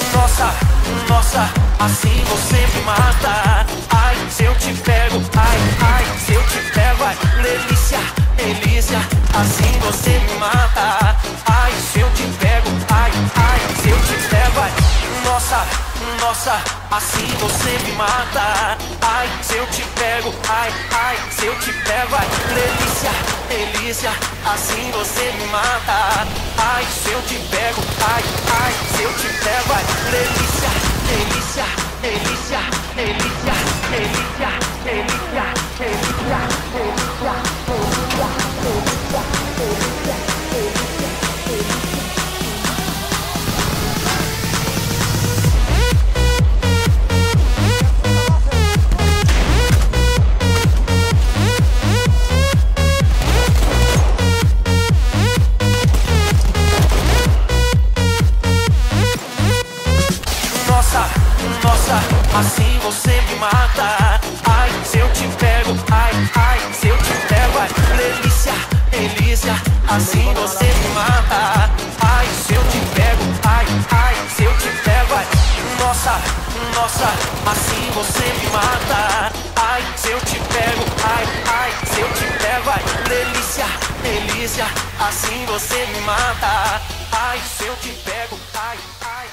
Nossa, nossa, assim você me mata. Ai, se eu te pego, ai, ai, se eu te pego, ai, delícia, delícia, assim você me mata. Ai, se eu te pego, ai, ai, se eu te pego, ai, nossa, nossa, assim você me mata. Ai, se eu te pego, ai, ai, se eu te pego, ai, delícia, delícia, assim você me mata. Ai, se eu te pego, ai, ai, se eu te pego, ai, delícia, delícia, delícia, delícia, delícia, delícia, delícia, delícia, delícia, delícia, delícia, delícia, delícia. Nossa, nossa, assim você me mata. Ai, se eu te pego, ai, ai, se eu te pego, ai, delícia, delícia, assim você me mata. Ai, se eu te pego, ai, ai, se eu te pego, ai, nossa, nossa, assim você me mata. Ai, se eu te pego, ai, ai, se eu te pego, ai, delícia, delícia, assim você me mata. Ai, se eu te pego, ai, ai.